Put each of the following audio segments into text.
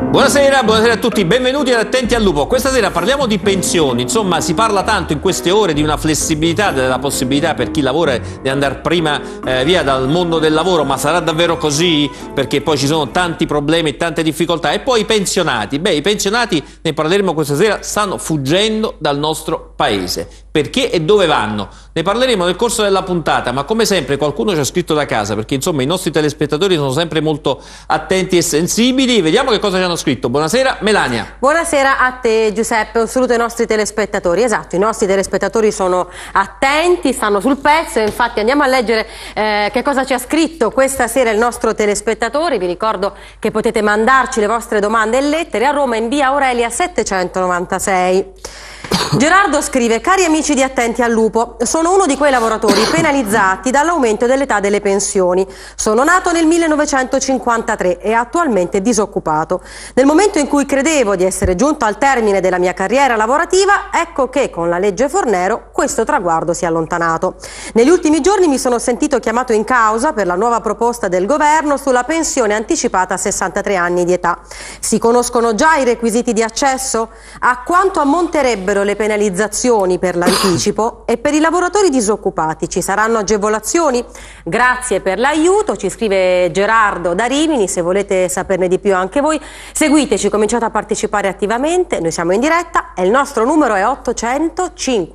Buonasera, buonasera a tutti, benvenuti ad Attenti al Lupo. Questa sera parliamo di pensioni, insomma si parla tanto in queste ore di una flessibilità, della possibilità per chi lavora di andare prima via dal mondo del lavoro, ma sarà davvero così? Perché poi ci sono tanti problemi e tante difficoltà. E poi i pensionati, i pensionati, ne parleremo questa sera, stanno fuggendo dal nostro paese. Perché e dove vanno? Ne parleremo nel corso della puntata, ma come sempre qualcuno ci ha scritto da casa, perché insomma i nostri telespettatori sono sempre molto attenti e sensibili. Vediamo che cosa ci hanno scritto. Buonasera Melania. Buonasera a te Giuseppe, un saluto ai nostri telespettatori. Esatto, i nostri telespettatori sono attenti, stanno sul pezzo e infatti andiamo a leggere che cosa ci ha scritto questa sera il nostro telespettatore. Vi ricordo che potete mandarci le vostre domande e lettere a Roma in via Aurelia 796. Gerardo scrive: cari amici di Attenti al Lupo, sono uno di quei lavoratori penalizzati dall'aumento dell'età delle pensioni. Sono nato nel 1953 e attualmente disoccupato. Nel momento in cui credevo di essere giunto al termine della mia carriera lavorativa, ecco che con la legge Fornero questo traguardo si è allontanato. Negli ultimi giorni mi sono sentito chiamato in causa per la nuova proposta del governo sulla pensione anticipata a 63 anni di età. Si conoscono già i requisiti di accesso? A quanto ammonterebbero le penalizzazioni per l'anticipo? E per i lavoratori disoccupati ci saranno agevolazioni? Grazie per l'aiuto, ci scrive Gerardo da Rimini. Se volete saperne di più anche voi, seguiteci, cominciate a partecipare attivamente, noi siamo in diretta e il nostro numero è 800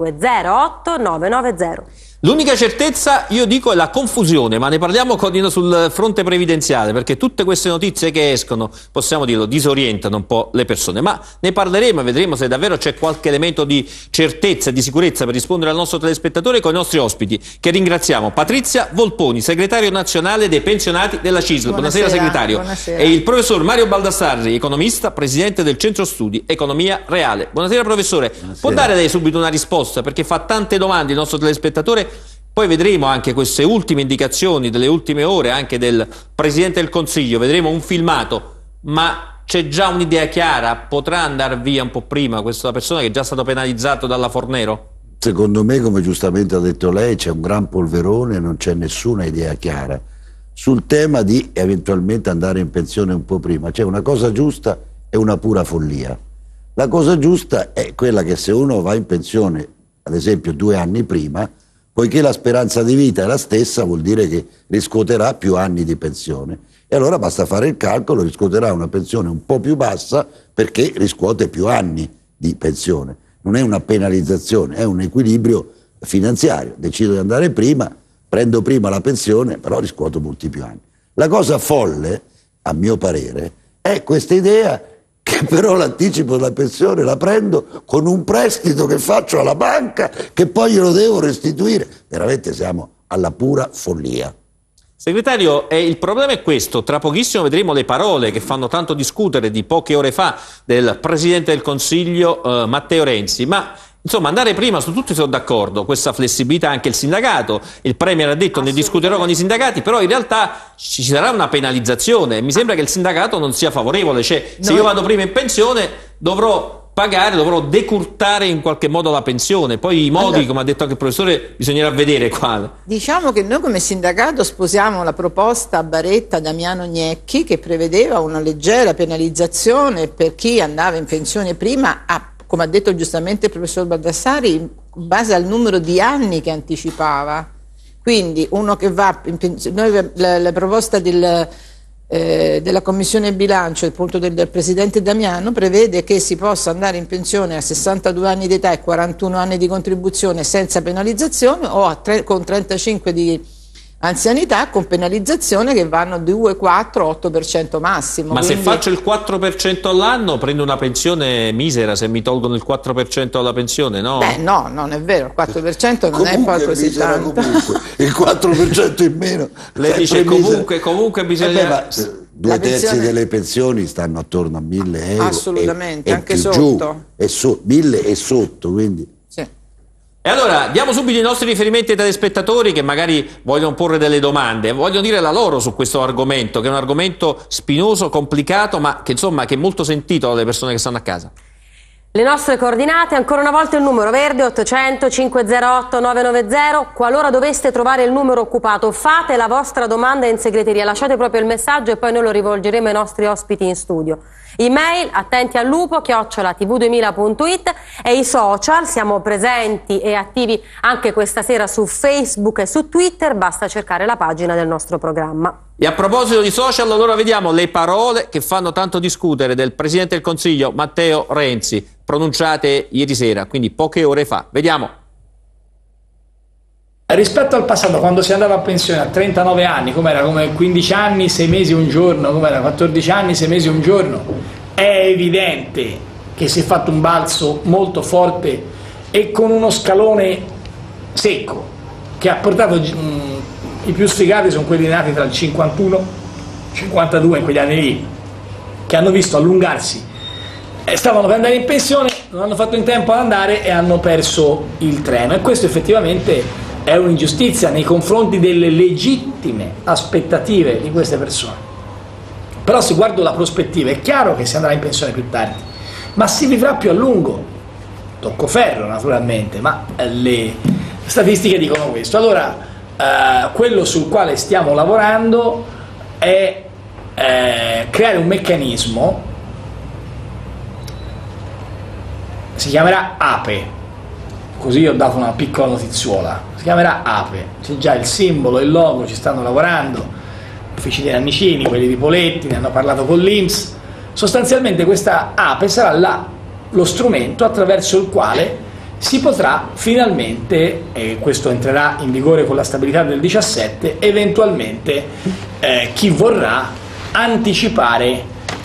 508 990. L'unica certezza, io dico, è la confusione, ma ne parliamo sul fronte previdenziale, perché tutte queste notizie che escono, possiamo dirlo, disorientano un po' le persone, ma ne parleremo e vedremo se davvero c'è qualche elemento di certezza e di sicurezza per rispondere al nostro telespettatore con i nostri ospiti, che ringraziamo. Patrizia Volponi, segretario nazionale dei pensionati della CISL. Buonasera segretario. Buonasera. E il professor Mario Baldassarri, economista, presidente del Centro Studi Economia Reale. Buonasera professore. Buonasera. Può dare lei subito una risposta, perché fa tante domande il nostro telespettatore. Poi vedremo anche queste ultime indicazioni delle ultime ore anche del Presidente del Consiglio, vedremo un filmato, ma c'è già un'idea chiara? Potrà andare via un po' prima questa persona che è già stato penalizzato dalla Fornero? Secondo me, come giustamente ha detto lei, c'è un gran polverone e non c'è nessuna idea chiara sul tema di eventualmente andare in pensione un po' prima. C'è una cosa giusta e una pura follia. La cosa giusta è quella che se uno va in pensione, ad esempio 2 anni prima, poiché la speranza di vita è la stessa, vuol dire che riscuoterà più anni di pensione. E allora basta fare il calcolo, riscuoterà una pensione un po' più bassa perché riscuote più anni di pensione. Non è una penalizzazione, è un equilibrio finanziario. Decido di andare prima, prendo prima la pensione, però riscuoto molti più anni. La cosa folle, a mio parere, è questa idea che però l'anticipo della pensione la prendo con un prestito che faccio alla banca che poi glielo devo restituire. Veramente siamo alla pura follia. Segretario, il problema è questo, tra pochissimo vedremo le parole che fanno tanto discutere di poche ore fa del Presidente del Consiglio Matteo Renzi, ma insomma andare prima su tutti sono d'accordo, questa flessibilità anche il sindacato, il Premier ha detto ne discuterò con i sindacati, però in realtà ci sarà una penalizzazione, mi sembra che il sindacato non sia favorevole, cioè se io vado prima in pensione dovrò pagare, dovrò decurtare in qualche modo la pensione, poi i modi, allora, come ha detto anche il professore, bisognerà vedere quale. Diciamo che noi come sindacato sposiamo la proposta Baretta Damiano Gnecchi che prevedeva una leggera penalizzazione per chi andava in pensione prima come ha detto giustamente il professor Baldassari, in base al numero di anni che anticipava. Quindi uno che va in pensione, la proposta della Commissione Bilancio, appunto del Presidente Damiano, prevede che si possa andare in pensione a 62 anni di età e 41 anni di contribuzione senza penalizzazione o con 35 di anzianità con penalizzazione che vanno 2, 4, 8% massimo. Ma quindi, se faccio il 4% all'anno prendo una pensione misera se mi tolgono il 4% dalla pensione, no? Beh no, non è vero, il 4% non è poi così tanto. Comunque, il 4% in meno. Lei dice comunque bisogna... 2/3 delle pensioni stanno attorno a 1.000 euro. Assolutamente, e anche sotto. 1.000 e sotto, quindi... Sì. E allora diamo subito i nostri riferimenti ai telespettatori che magari vogliono porre delle domande, vogliono dire la loro su questo argomento, che è un argomento spinoso, complicato, ma che insomma che è molto sentito dalle persone che stanno a casa. Le nostre coordinate, ancora una volta il numero verde 800 508 990, qualora doveste trovare il numero occupato fate la vostra domanda in segreteria, lasciate proprio il messaggio e poi noi lo rivolgeremo ai nostri ospiti in studio. Email attentiallupo@tv2000.it e i social, siamo presenti e attivi anche questa sera su Facebook e su Twitter, basta cercare la pagina del nostro programma. E a proposito di social, allora vediamo le parole che fanno tanto discutere del Presidente del Consiglio Matteo Renzi, pronunciate ieri sera, quindi poche ore fa. Vediamo. Rispetto al passato, quando si andava a pensione a 39 anni, com'era, come 15 anni, 6 mesi, un giorno, com'era, 14 anni, 6 mesi, un giorno, è evidente che si è fatto un balzo molto forte e con uno scalone secco, che ha portato, i più sfigati sono quelli nati tra il 51 e il 52, in quegli anni lì, che hanno visto allungarsi, stavano per andare in pensione, non hanno fatto in tempo ad andare e hanno perso il treno, e questo effettivamente è un'ingiustizia nei confronti delle legittime aspettative di queste persone. Però se guardo la prospettiva è chiaro che si andrà in pensione più tardi, ma si vivrà più a lungo, tocco ferro naturalmente, ma le statistiche dicono questo. Allora quello sul quale stiamo lavorando è creare un meccanismo, si chiamerà APE, così ho dato una piccola notizuola, si chiamerà APE, c'è già il simbolo, il logo, ci stanno lavorando, uffici dei Nannicini, quelli di Poletti, ne hanno parlato con l'Inps. Sostanzialmente questa APE sarà lo strumento attraverso il quale si potrà finalmente, e questo entrerà in vigore con la stabilità del 17, eventualmente chi vorrà anticipare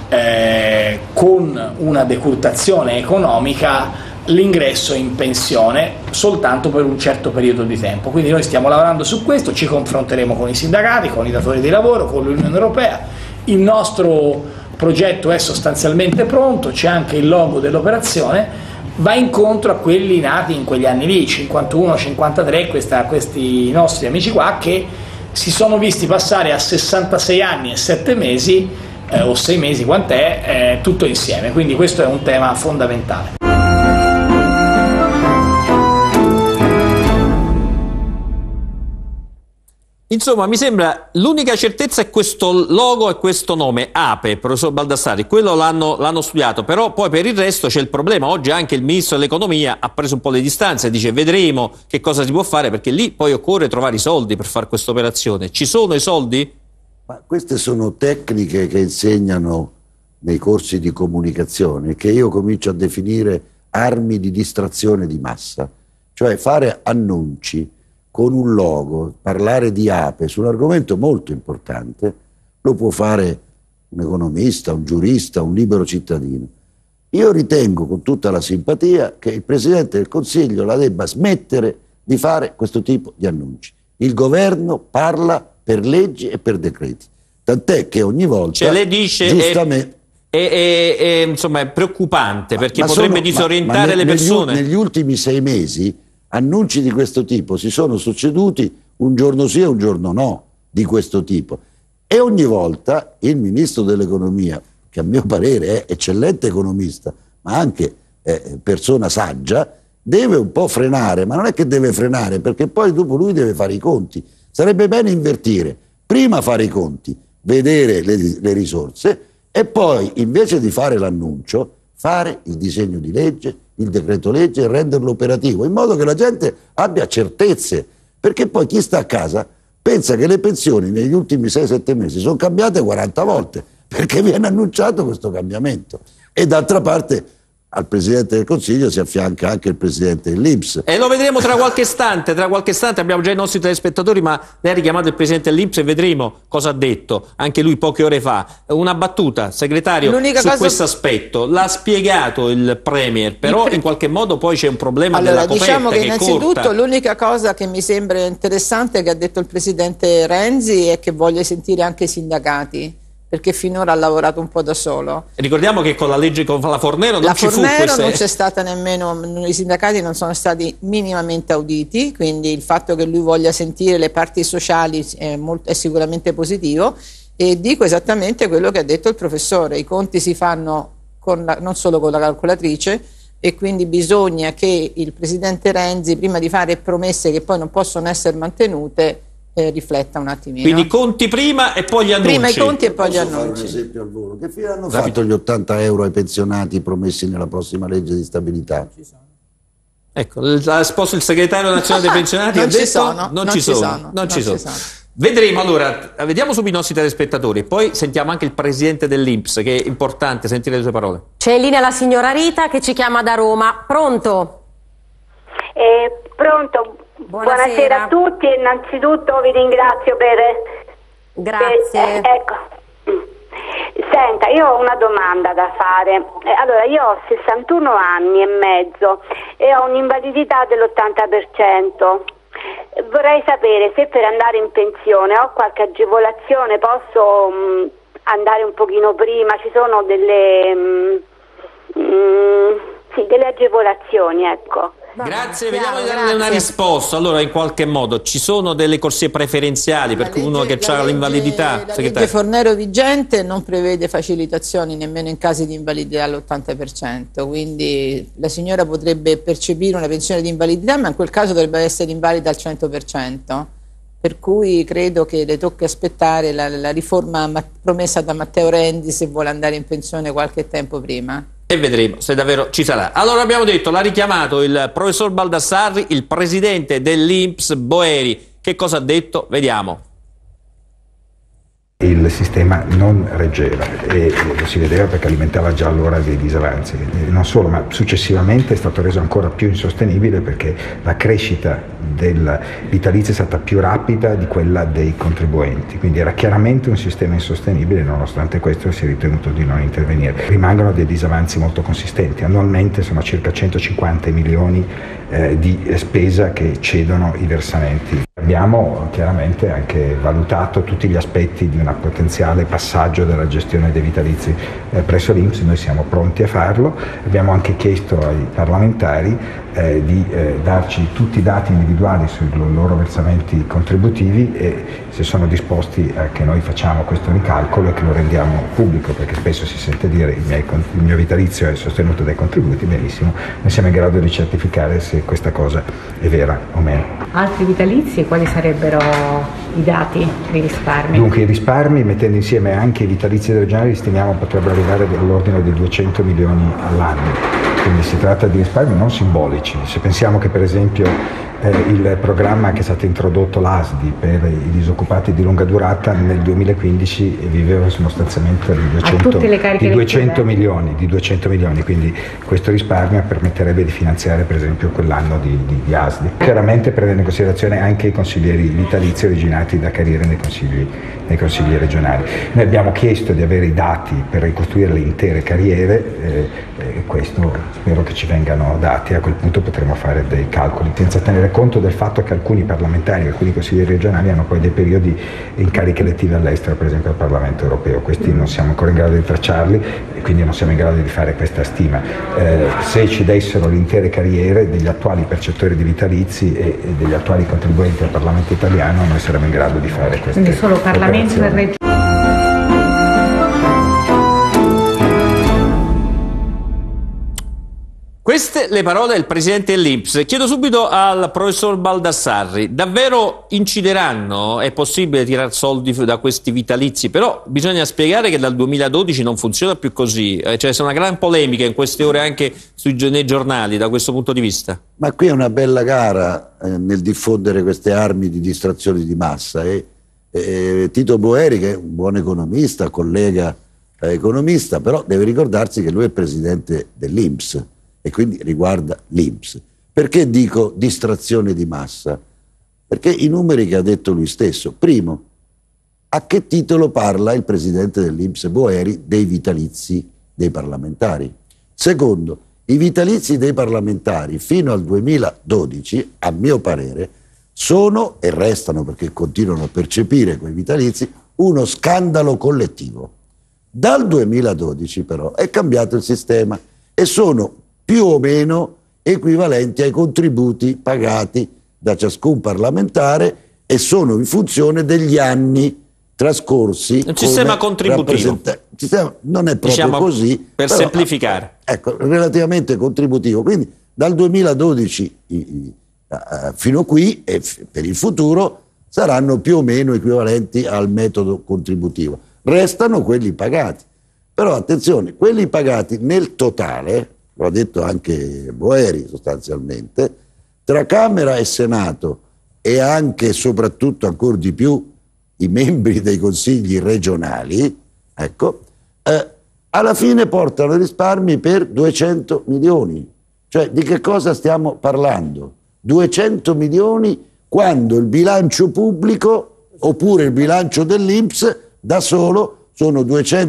con una decurtazione economica l'ingresso in pensione soltanto per un certo periodo di tempo. Quindi noi stiamo lavorando su questo, ci confronteremo con i sindacati, con i datori di lavoro, con l'Unione Europea. Il nostro progetto è sostanzialmente pronto, c'è anche il logo dell'operazione, va incontro a quelli nati in quegli anni lì, 51-53, questi nostri amici qua che si sono visti passare a 66 anni e 7 mesi o 6 mesi, quant'è, tutto insieme. Quindi questo è un tema fondamentale. Insomma, mi sembra l'unica certezza è questo logo e questo nome, APE, professor Baldassarri, quello l'hanno studiato, però poi per il resto c'è il problema. Oggi anche il Ministro dell'Economia ha preso un po' le distanze e dice vedremo che cosa si può fare, perché lì poi occorre trovare i soldi per fare questa operazione. Ci sono i soldi? Ma queste sono tecniche che insegnano nei corsi di comunicazione, che io comincio a definire armi di distrazione di massa, cioè fare annunci con un logo, parlare di APE su un argomento molto importante, lo può fare un economista, un giurista, un libero cittadino. Io ritengo con tutta la simpatia che il Presidente del Consiglio la debba smettere di fare questo tipo di annunci. Il governo parla per leggi e per decreti, tant'è che ogni volta, cioè lei dice giustamente, insomma, è preoccupante perché potrebbe disorientare le persone. Negli ultimi 6 mesi annunci di questo tipo si sono succeduti, un giorno sì e un giorno no, di questo tipo, e ogni volta il Ministro dell'Economia, che a mio parere è eccellente economista ma anche persona saggia, deve un po' frenare, ma non è che deve frenare, perché poi dopo lui deve fare i conti. Sarebbe bene invertire, prima fare i conti, vedere le risorse e poi invece di fare l'annuncio fare il disegno di legge, il decreto legge e renderlo operativo, in modo che la gente abbia certezze, perché poi chi sta a casa pensa che le pensioni negli ultimi 6-7 mesi sono cambiate 40 volte, perché viene annunciato questo cambiamento. E d'altra parte al Presidente del Consiglio si affianca anche il Presidente dell'Inps. E lo vedremo tra qualche istante, abbiamo già i nostri telespettatori, ma lei ha richiamato il Presidente dell'Inps e vedremo cosa ha detto, anche lui poche ore fa. Una battuta, segretario, su questo aspetto. L'ha spiegato il Premier, però in qualche modo poi c'è un problema della coperta, diciamo che innanzitutto corta. L'unica cosa che mi sembra interessante che ha detto il Presidente Renzi è che voglia sentire anche i sindacati, perché finora ha lavorato un po' da solo. Ricordiamo che con la legge con la Fornero non ci fu questa... non c'è stata nemmeno, i sindacati non sono stati minimamente auditi, quindi il fatto che lui voglia sentire le parti sociali è sicuramente positivo, e dico esattamente quello che ha detto il professore: i conti si fanno non solo con la calcolatrice, e quindi bisogna che il Presidente Renzi, prima di fare promesse che poi non possono essere mantenute, rifletta un attimino. Quindi conti prima e poi gli annunci. Prima i conti e poi gli Posso fare un annunci. esempio al volo? Che fine hanno fatto gli 80 euro ai pensionati promessi nella prossima legge di stabilità? Ecco, ha esposto il segretario nazionale dei pensionati. Non ha ci detto, sono, non ci sono. Vedremo allora, vediamo subito i nostri telespettatori, poi sentiamo anche il presidente dell'INPS, che è importante sentire le sue parole. C'è in linea la signora Rita che ci chiama da Roma. Pronto? Pronto? Buonasera a tutti, innanzitutto vi ringrazio Grazie. ecco. Senta, io ho una domanda da fare. Allora, io ho 61 anni e mezzo e ho un'invalidità dell'80%. Vorrei sapere se per andare in pensione ho qualche agevolazione, posso andare un pochino prima, ci sono delle agevolazioni, ecco. Grazie, vediamo di darle una risposta. Allora, in qualche modo ci sono delle corsie preferenziali per uno che ha l'invalidità? La legge Fornero vigente non prevede facilitazioni nemmeno in casi di invalidità all'80%, quindi la signora potrebbe percepire una pensione di invalidità, ma in quel caso dovrebbe essere invalida al 100%. Per cui credo che le tocchi aspettare la riforma promessa da Matteo Renzi se vuole andare in pensione qualche tempo prima. E vedremo se davvero ci sarà. Allora, abbiamo detto, l'ha richiamato il professor Baldassarri, il presidente dell'INPS Boeri. Che cosa ha detto? Vediamo. Il sistema non reggeva e lo si vedeva perché alimentava già allora dei disavanzi. Non solo, ma successivamente è stato reso ancora più insostenibile perché la crescita del vitalizio è stata più rapida di quella dei contribuenti. Quindi era chiaramente un sistema insostenibile, nonostante questo si è ritenuto di non intervenire. Rimangono dei disavanzi molto consistenti. Annualmente sono circa 150 milioni di spesa che cedono i versamenti. Abbiamo chiaramente anche valutato tutti gli aspetti di un potenziale passaggio della gestione dei vitalizi presso l'INPS, noi siamo pronti a farlo. Abbiamo anche chiesto ai parlamentari di darci tutti i dati individuali sui loro versamenti contributivi e se sono disposti a che noi facciamo questo ricalcolo e che lo rendiamo pubblico, perché spesso si sente dire il mio vitalizio è sostenuto dai contributi. Benissimo, noi siamo in grado di certificare se questa cosa è vera o meno. Altri vitalizi, quali sarebbero i dati dei risparmi? Dunque i risparmi, mettendo insieme anche i vitalizi regionali, stimiamo potrebbero arrivare all'ordine di 200 milioni all'anno. Quindi si tratta di risparmi non simbolici. Se pensiamo che per esempio il programma che è stato introdotto, l'ASDI, per i disoccupati di lunga durata nel 2015 viveva su uno stanziamento di 200 milioni, quindi questo risparmio permetterebbe di finanziare per esempio quell'anno di ASDI. Chiaramente prendendo in considerazione anche i consiglieri vitalizi originati da carriere nei consigli regionali. Noi abbiamo chiesto di avere i dati per ricostruire le intere carriere, questo spero che ci vengano dati, a quel punto potremo fare dei calcoli, senza tenere conto del fatto che alcuni parlamentari, alcuni consiglieri regionali hanno poi dei periodi in cariche elettive all'estero, per esempio al Parlamento europeo. Questi non siamo ancora in grado di tracciarli e quindi non siamo in grado di fare questa stima. Se ci dessero le intere carriere degli attuali percettori di vitalizi e degli attuali contribuenti al Parlamento italiano, noi saremmo in grado di fare queste Quindi solo Parlamento e Regione. Queste le parole del presidente dell'INPS. Chiedo subito al professor Baldassarri, davvero incideranno? È possibile tirare soldi da questi vitalizi? Però bisogna spiegare che dal 2012 non funziona più così, cioè c'è una gran polemica in queste ore anche nei giornali da questo punto di vista. Ma qui è una bella gara nel diffondere queste armi di distrazione di massa e Tito Boeri, che è un buon economista, collega economista, però deve ricordarsi che lui è presidente dell'INPS e quindi riguarda l'INPS. Perché dico distrazione di massa? Perché i numeri che ha detto lui stesso. Primo, a che titolo parla il presidente dell'INPS Boeri dei vitalizi dei parlamentari? Secondo, i vitalizi dei parlamentari fino al 2012, a mio parere, sono e restano, perché continuano a percepire quei vitalizi, uno scandalo collettivo. Dal 2012 però è cambiato il sistema e sono più o meno equivalenti ai contributi pagati da ciascun parlamentare e sono in funzione degli anni trascorsi. Un sistema contributivo. Non è proprio così. Per semplificare. ecco, relativamente contributivo. Quindi dal 2012 fino a qui e per il futuro saranno più o meno equivalenti al metodo contributivo. Restano quelli pagati. Però attenzione, quelli pagati nel totale, lo ha detto anche Boeri sostanzialmente, tra Camera e Senato e anche e soprattutto ancora di più i membri dei consigli regionali, ecco, alla fine portano risparmi per 200 milioni. Cioè di che cosa stiamo parlando? 200 milioni quando il bilancio pubblico oppure il bilancio dell'INPS da solo sono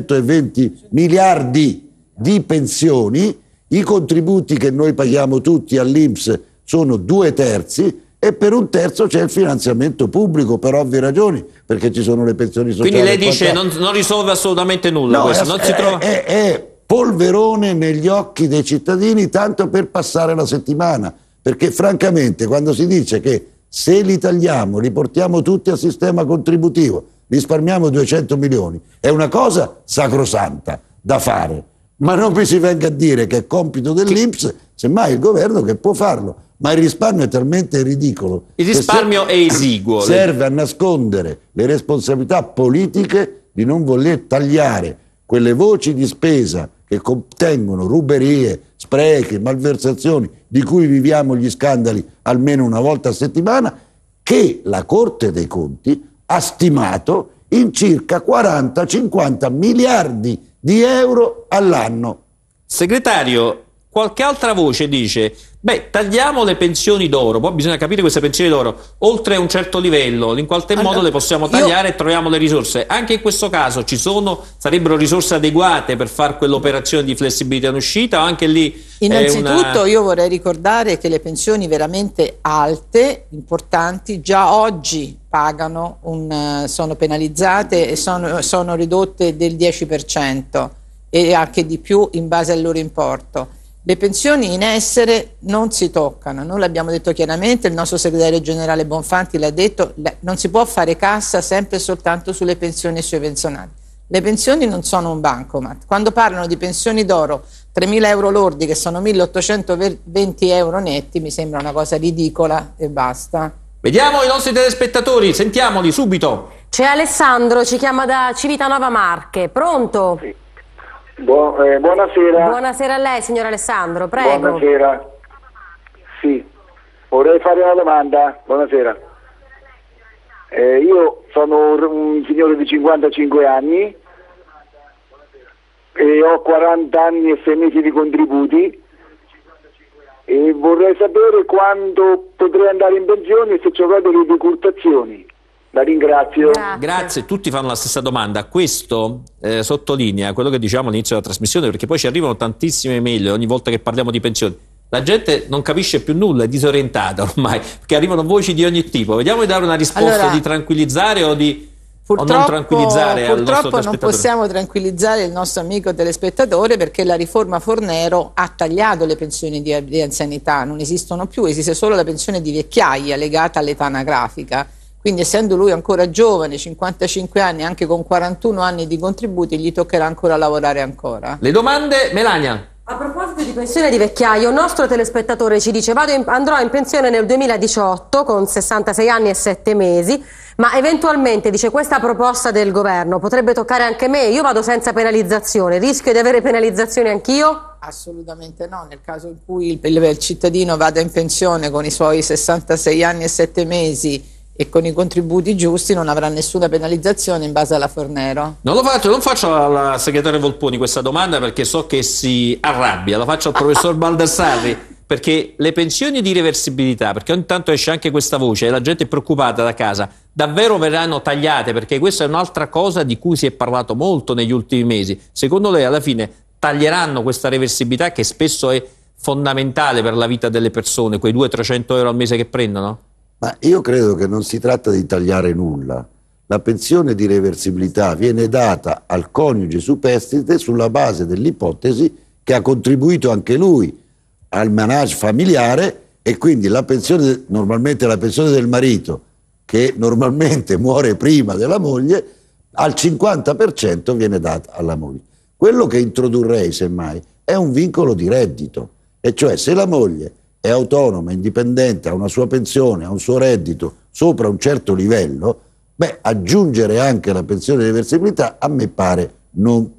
220 miliardi di pensioni, i contributi che noi paghiamo tutti all'INPS sono 2/3 e per 1/3 c'è il finanziamento pubblico per ovvie ragioni, perché ci sono le pensioni sociali. Quindi lei dice non risolve assolutamente nulla, no, questo, non si trova... è polverone negli occhi dei cittadini tanto per passare la settimana, perché francamente quando si dice che se li tagliamo, li portiamo tutti al sistema contributivo, risparmiamo 200 milioni, è una cosa sacrosanta da fare, ma non mi si venga a dire che è compito dell'INPS, semmai il governo che può farlo, ma il risparmio è talmente ridicolo. Il risparmio è esiguo. Serve a nascondere le responsabilità politiche di non voler tagliare quelle voci di spesa che contengono ruberie, sprechi, malversazioni, di cui viviamo gli scandali almeno una volta a settimana, che la Corte dei Conti ha stimato in circa 40-50 miliardi di euro all'anno. Segretario, qualche altra voce dice, beh, tagliamo le pensioni d'oro, poi bisogna capire queste pensioni d'oro, oltre un certo livello, in qualche modo le possiamo tagliare e troviamo le risorse. Anche in questo caso sarebbero risorse adeguate per fare quell'operazione di flessibilità in uscita o anche lì... Innanzitutto io vorrei ricordare che le pensioni veramente alte, importanti, già oggi pagano, sono penalizzate e sono ridotte del 10% e anche di più in base al loro importo. Le pensioni in essere non si toccano, noi l'abbiamo detto chiaramente, il nostro segretario generale Bonfanti l'ha detto, non si può fare cassa sempre e soltanto sulle pensioni e sui pensionati. Le pensioni non sono un bancomat. Quando parlano di pensioni d'oro, 3.000 euro lordi che sono 1.820 euro netti, mi sembra una cosa ridicola e basta. Vediamo i nostri telespettatori, sentiamoli subito. C'è Alessandro, ci chiama da Civitanova Marche, pronto? Sì. Buonasera. Buonasera a lei, signor Alessandro, prego. Buonasera. Sì, vorrei fare una domanda. Buonasera. Io sono un signore di 55 anni e ho 40 anni e 6 mesi di contributi e vorrei sapere quando potrei andare in pensione e se ci avrò delle decurtazioni. La ringrazio. Grazie, tutti fanno la stessa domanda. Questo sottolinea quello che diciamo all'inizio della trasmissione, perché poi ci arrivano tantissime mail ogni volta che parliamo di pensioni. La gente non capisce più nulla, è disorientata ormai, perché arrivano voci di ogni tipo. Vediamo di dare una risposta di tranquillizzare o non tranquillizzare al nostro telespettatore. Purtroppo non possiamo tranquillizzare il nostro amico telespettatore, perché la riforma Fornero ha tagliato le pensioni di anzianità, non esistono più, esiste solo la pensione di vecchiaia legata all'età anagrafica. Quindi essendo lui ancora giovane, 55 anni, anche con 41 anni di contributi, gli toccherà ancora lavorare ancora. Le domande, Melania. A proposito di pensione di vecchiaia, un nostro telespettatore ci dice andrò in pensione nel 2018 con 66 anni e 7 mesi, ma eventualmente, dice, questa proposta del governo potrebbe toccare anche me, io vado senza penalizzazione, rischio di avere penalizzazioni anch'io? Assolutamente no, nel caso in cui il cittadino vada in pensione con i suoi 66 anni e 7 mesi e con i contributi giusti non avrà nessuna penalizzazione in base alla Fornero. Non faccio al segretario Volponi questa domanda perché so che si arrabbia, la faccio al professor Baldassarri, perché le pensioni di reversibilità, perché ogni tanto esce anche questa voce e la gente è preoccupata da casa, davvero verranno tagliate? Perché questa è un'altra cosa di cui si è parlato molto negli ultimi mesi. Secondo lei alla fine taglieranno questa reversibilità che spesso è fondamentale per la vita delle persone, quei 200-300 euro al mese che prendono? Ma io credo che non si tratta di tagliare nulla. La pensione di reversibilità viene data al coniuge superstite sulla base dell'ipotesi che ha contribuito anche lui al manage familiare e quindi la pensione, normalmente la pensione del marito, che normalmente muore prima della moglie, al 50% viene data alla moglie. Quello che introdurrei, semmai, è un vincolo di reddito, e cioè se la moglie è autonoma, indipendente, ha una sua pensione, ha un suo reddito sopra un certo livello, beh, aggiungere anche la pensione di reversibilità a me pare non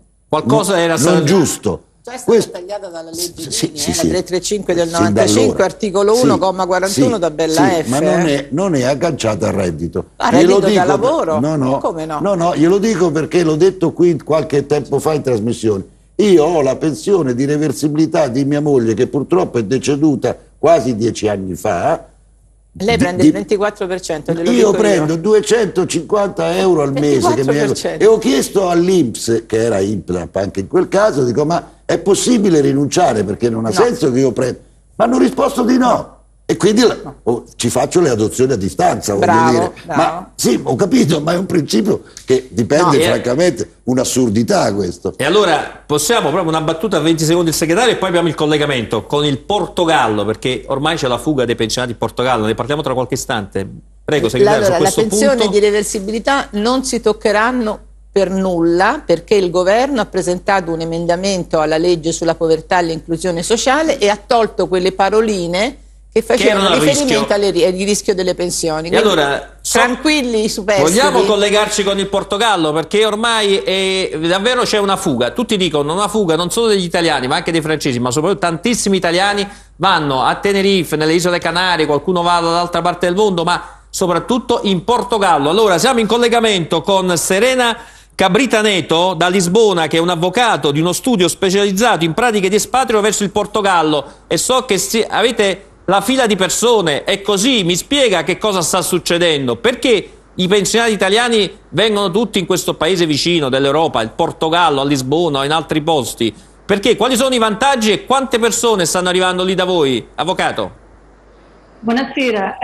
giusto. Già è stata tagliata dalla legge la 335 del 95, articolo 1, comma 41 tabella F. Ma non è agganciata al reddito. Reddito da lavoro? Come no? No, glielo dico perché l'ho detto qui qualche tempo fa in trasmissione. Io ho la pensione di reversibilità di mia moglie, che purtroppo è deceduta quasi 10 anni fa. Lei prende il 24%. Io prendo 250 euro al mese e ho chiesto all'INPS, che era INPDAP anche in quel caso, dico: ma è possibile rinunciare, perché non ha senso che io prenda? Ma hanno risposto di no. E quindi ci faccio le adozioni a distanza, voglio dire. Ma sì, ho capito, ma è un principio che dipende, francamente, un'assurdità questo. E allora possiamo, proprio una battuta a 20 secondi il segretario, e poi abbiamo il collegamento con il Portogallo, perché ormai c'è la fuga dei pensionati in Portogallo, ne parliamo tra qualche istante. Prego, segretario, allora, su questo punto. La pensione punto di reversibilità non si toccheranno per nulla, perché il governo ha presentato un emendamento alla legge sulla povertà e l'inclusione sociale e ha tolto quelle paroline che facevano riferimento al rischio delle pensioni. E allora, tranquilli, superstiti. Vogliamo collegarci con il Portogallo, perché ormai davvero c'è una fuga. Tutti dicono una fuga non solo degli italiani ma anche dei francesi, ma soprattutto tantissimi italiani vanno a Tenerife, nelle isole Canarie, qualcuno va dall'altra parte del mondo, ma soprattutto in Portogallo. Allora siamo in collegamento con Serena Cabrita Neto da Lisbona, che è un avvocato di uno studio specializzato in pratiche di espatrio verso il Portogallo, e so che avete la fila di persone. È così? Mi spiega che cosa sta succedendo? Perché i pensionati italiani vengono tutti in questo paese vicino dell'Europa, il Portogallo, a Lisbona o in altri posti? Perché? Quali sono i vantaggi e quante persone stanno arrivando lì da voi, avvocato? Buonasera.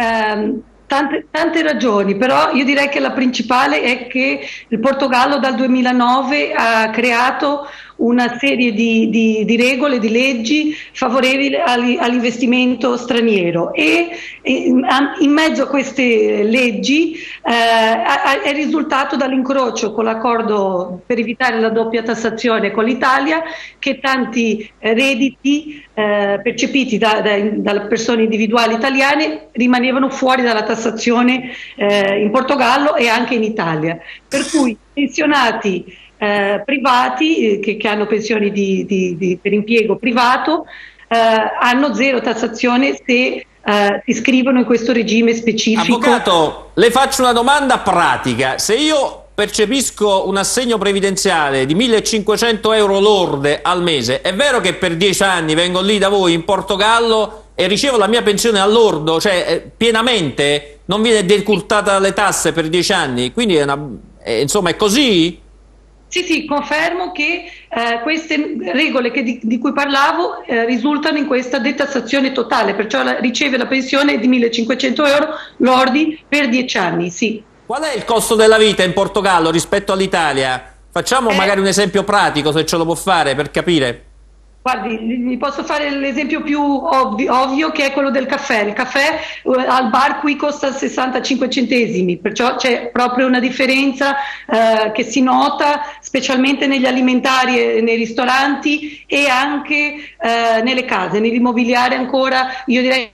Tante ragioni, però io direi che la principale è che il Portogallo dal 2009 ha creato una serie di regole, di leggi favorevoli all'investimento straniero, e in mezzo a queste leggi è risultato dall'incrocio con l'accordo per evitare la doppia tassazione con l'Italia, che tanti redditi percepiti dalle persone individuali italiane rimanevano fuori dalla tassazione in Portogallo e anche in Italia, per cui pensionati privati che hanno pensioni per impiego privato hanno zero tassazione se si iscrivono in questo regime specifico. Avvocato, le faccio una domanda pratica: se io percepisco un assegno previdenziale di 1.500 euro lorde al mese, è vero che per 10 anni vengo lì da voi in Portogallo e ricevo la mia pensione all'ordo, cioè pienamente, non viene decurtata dalle tasse per 10 anni, quindi insomma è così? Sì, confermo che queste regole di cui parlavo risultano in questa detassazione totale, perciò riceve la pensione di 1.500 euro lordi per 10 anni, sì. Qual è il costo della vita in Portogallo rispetto all'Italia? Facciamo magari un esempio pratico, se ce lo può fare, per capire. Guardi, vi posso fare l'esempio più ovvio, che è quello del caffè. Il caffè al bar qui costa 65 centesimi, perciò c'è proprio una differenza che si nota specialmente negli alimentari e nei ristoranti, e anche nelle case, nell'immobiliare ancora, io direi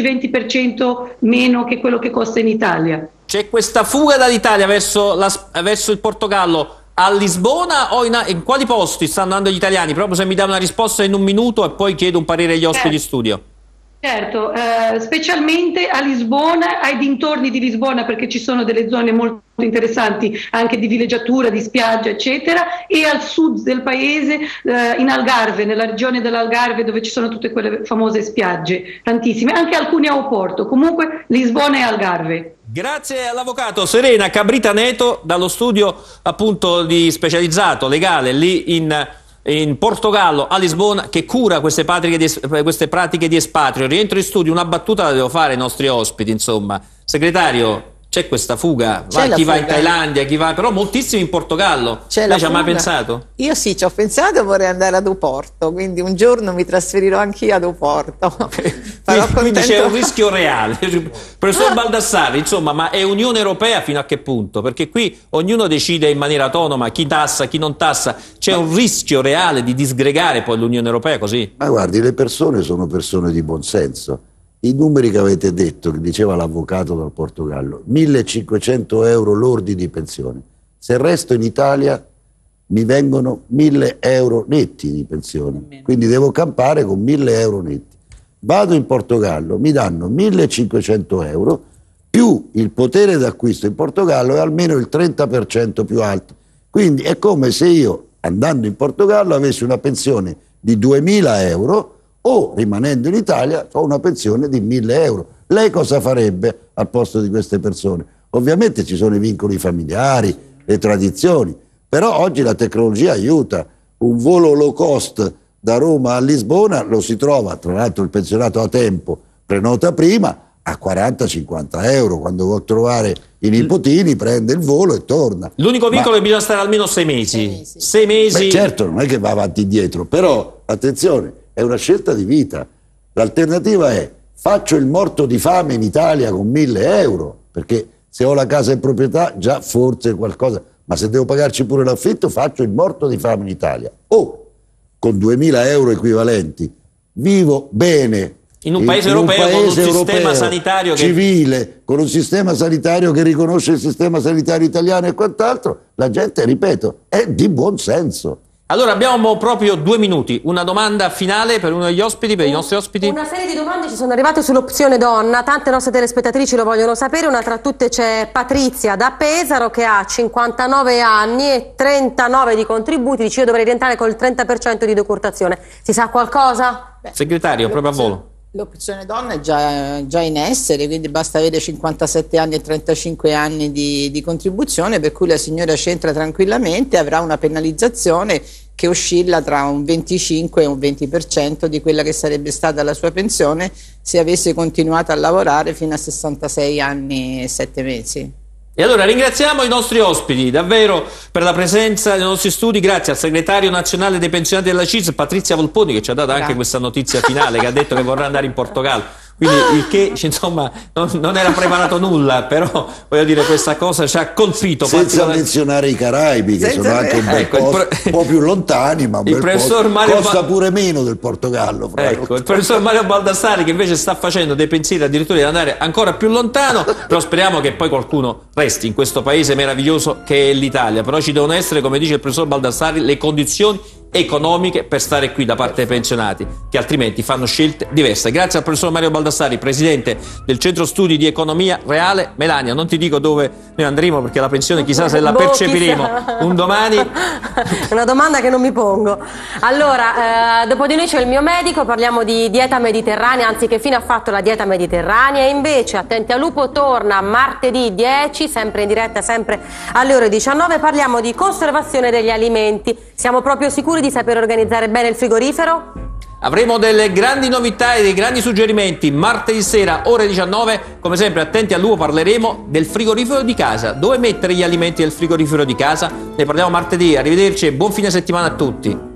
15-20% meno che quello che costa in Italia. C'è questa fuga dall'Italia verso il Portogallo a Lisbona, o in quali posti stanno andando gli italiani? Proprio se mi dà una risposta in un minuto, e poi chiedo un parere agli ospiti di studio. Certo, specialmente a Lisbona, ai dintorni di Lisbona, perché ci sono delle zone molto interessanti anche di villeggiatura, di spiaggia, eccetera, e al sud del paese, in Algarve, nella regione dell'Algarve, dove ci sono tutte quelle famose spiagge, tantissime, anche alcuni a Oporto. Comunque Lisbona e Algarve. Grazie all'avvocato Serena Cabrita Neto dallo studio appunto specializzato legale lì in Portogallo, a Lisbona, che cura queste pratiche di espatrio. Rientro in studio, una battuta la devo fare ai nostri ospiti, insomma. Segretario, c'è questa fuga? Chi va in Thailandia, chi va, però moltissimi in Portogallo. Lei ci ha mai pensato? Io sì, ci ho pensato, vorrei andare ad Oporto, quindi un giorno mi trasferirò anch'io ad Oporto. Quindi c'è un rischio reale. Professor Baldassarri, insomma, ma è Unione Europea fino a che punto? Perché qui ognuno decide in maniera autonoma chi tassa, chi non tassa. C'è un rischio reale di disgregare poi l'Unione Europea così? Ma guardi, le persone sono persone di buon senso. I numeri che avete detto, che diceva l'avvocato dal Portogallo, 1.500 euro lordi di pensione. Se resto in Italia mi vengono 1.000 euro netti di pensione, quindi devo campare con 1.000 euro netti. Vado in Portogallo, mi danno 1.500 euro, più il potere d'acquisto in Portogallo è almeno il 30% più alto. Quindi è come se io, andando in Portogallo, avessi una pensione di 2.000 euro o, rimanendo in Italia, ho una pensione di 1.000 euro. Lei cosa farebbe al posto di queste persone? Ovviamente ci sono i vincoli familiari, le tradizioni, però oggi la tecnologia aiuta. Un volo low cost da Roma a Lisbona lo si trova, tra l'altro il pensionato a tempo prenota prima, a 40-50 euro. Quando vuol trovare i nipotini prende il volo e torna. L'unico vincolo è che bisogna stare almeno 6 mesi. 6 mesi. Beh, certo, non è che va avanti e indietro, però attenzione, è una scelta di vita. L'alternativa è: faccio il morto di fame in Italia con 1.000 euro, perché se ho la casa in proprietà già forse qualcosa, ma se devo pagarci pure l'affitto faccio il morto di fame in Italia. O con 2.000 euro equivalenti vivo bene in un paese europeo con un sistema sanitario civile, con un sistema sanitario che riconosce il sistema sanitario italiano e quant'altro. La gente, ripeto, è di buon senso. Allora abbiamo proprio 2 minuti, una domanda finale per uno degli ospiti, per i nostri ospiti. Una serie di domande ci sono arrivate sull'opzione donna, tante nostre telespettatrici lo vogliono sapere. Una tra tutte c'è Patrizia da Pesaro che ha 59 anni e 39 di contributi, dice: io dovrei rientrare col 30% di decurtazione. Si sa qualcosa? Segretario, proprio a volo. L'opzione donna è già in essere, quindi basta avere 57 anni e 35 anni di contribuzione, per cui la signora ci entra tranquillamente, avrà una penalizzazione che oscilla tra un 25 e un 20% di quella che sarebbe stata la sua pensione se avesse continuato a lavorare fino a 66 anni e 7 mesi. E allora ringraziamo i nostri ospiti davvero per la presenza nei nostri studi, grazie al segretario nazionale dei pensionati della CISL, Patrizia Volponi, che ci ha dato anche questa notizia finale, che ha detto che vorrà andare in Portogallo. Quindi il che, insomma, non era preparato nulla, però voglio dire, questa cosa ci ha colpito. Senza menzionare i Caraibi, che sono anche un bel posto, un po' più lontani, ma un bel posto. Costa pure meno del Portogallo. Ecco, il professor Mario Baldassarri, che invece sta facendo dei pensieri addirittura di andare ancora più lontano, però speriamo che poi qualcuno resti in questo paese meraviglioso che è l'Italia. Però ci devono essere, come dice il professor Baldassarri, le condizioni economiche per stare qui da parte dei pensionati, che altrimenti fanno scelte diverse. Grazie al professor Mario Baldassarri, presidente del Centro Studi di Economia Reale. Melania, non ti dico dove noi andremo, perché la pensione chissà se la percepiremo un domani. Una domanda che non mi pongo. Allora, dopo di noi c'è il mio medico, parliamo di dieta mediterranea, anzi che fine ha fatto la dieta mediterranea. E invece Attenti al Lupo torna martedì 10, sempre in diretta, sempre alle ore 19, parliamo di conservazione degli alimenti. Siamo proprio sicuri di saper organizzare bene il frigorifero? Avremo delle grandi novità e dei grandi suggerimenti martedì sera, ore 19. Come sempre, Attenti al Lupo, parleremo del frigorifero di casa. Dove mettere gli alimenti del frigorifero di casa? Ne parliamo martedì. Arrivederci e buon fine settimana a tutti.